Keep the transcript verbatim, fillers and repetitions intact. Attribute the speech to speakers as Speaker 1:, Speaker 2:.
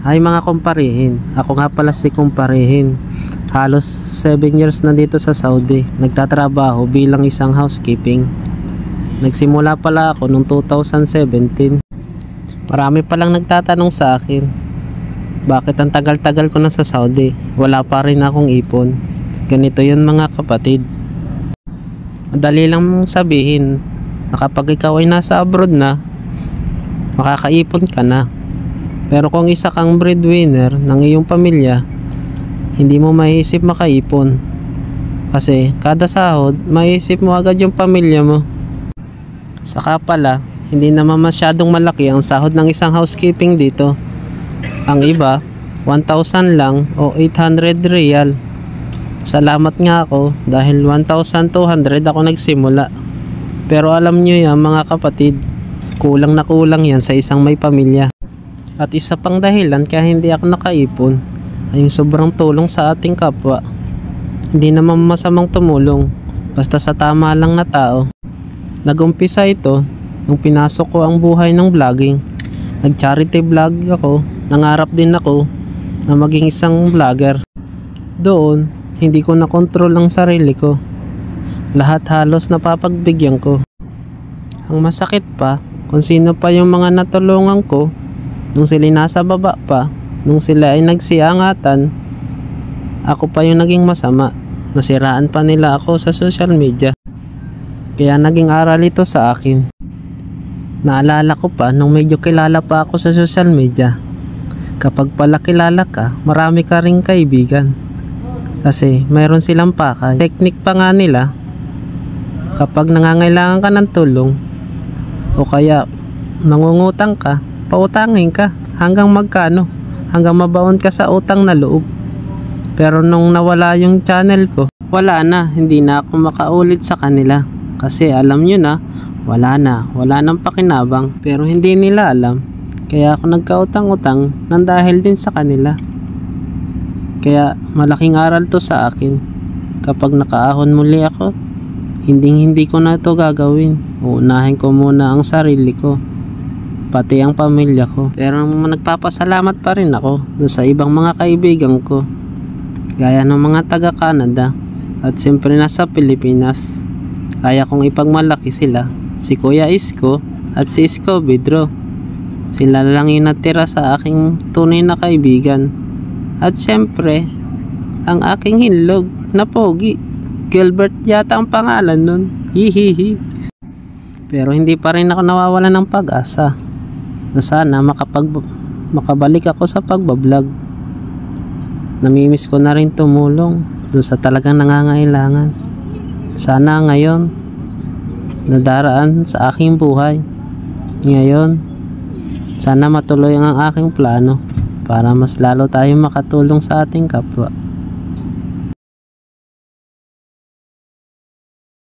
Speaker 1: Ay mga kumparihin, ako nga pala si kumparihin. Halos seven years na dito sa Saudi. Nagtatrabaho bilang isang housekeeping. Nagsimula pala ako noong two thousand seventeen. Marami palang nagtatanong sa akin, bakit ang tagal-tagal ko na sa Saudi? Wala pa rin akong ipon. Ganito yun mga kapatid. Madali lang sabihin na kapag ikaw ay nasa abroad na, makakaipon ka na. Pero kung isa kang breadwinner ng iyong pamilya, hindi mo maiisip makaipon. Kasi kada sahod, maiisip mo agad yung pamilya mo. Saka pala, hindi naman masyadong malaki ang sahod ng isang housekeeping dito. Ang iba, one thousand lang o eight hundred riyal. Salamat nga ako dahil one thousand two hundred ako nagsimula. Pero alam nyo yan mga kapatid, kulang na kulang yan sa isang may pamilya. At isa pang dahilan kaya hindi ako nakaipon ay yung sobrang tulong sa ating kapwa. Hindi naman masamang tumulong, basta sa tama lang na tao. Nagumpisa ito nung pinasok ko ang buhay ng vlogging. Nag-charity vlog ako, nangarap din ako na maging isang vlogger. Doon, hindi ko nakontrol ang sarili ko. Lahat halos napapagbigyan ko. Ang masakit pa, kung sino pa yung mga natulungan ko nung sila nasa baba pa, nung sila ay nagsiangatan, ako pa yung naging masama. Nasiraan pa nila ako sa social media. Kaya naging aral ito sa akin. Naalala ko pa nung medyo kilala pa ako sa social media. Kapag pala kilala ka, marami ka ring kaibigan. Kasi mayroon silang pakay. Technique pa nga nila, kapag nangangailangan ka ng tulong o kaya mangungutang ka, pautangin ka hanggang magkano, hanggang mabaon ka sa utang na loob. Pero nung nawala yung channel ko, wala na, hindi na ako makaulit sa kanila. Kasi alam nyo na, wala na, wala nang pakinabang. Pero hindi nila alam, kaya ako nagkautang-utang nang dahil din sa kanila. Kaya malaking aral to sa akin. Kapag nakaahon muli ako, hindi hindi ko na ito gagawin. Uunahin ko muna ang sarili ko, pati ang pamilya ko. Pero nagpapasalamat pa rin ako doon sa ibang mga kaibigan ko, gaya ng mga taga Canada at siyempre nasa Pilipinas. Kaya kong ipagmalaki sila, si Kuya Isko at si Isko Vidro. Sila lang yung natira sa aking tunay na kaibigan. At siyempre, ang aking hinlog na pogi, Gilbert yata ang pangalan nun. Hihihi. Pero hindi pa rin ako nawawalan ng pag-asa na sana makapag makabalik ako sa pagbablog. Namimiss ko na rin tumulong doon sa talagang nangangailangan. Sana ngayon nadaraan sa aking buhay ngayon, sana matuloy ang aking plano para mas lalo tayong makatulong sa ating kapwa.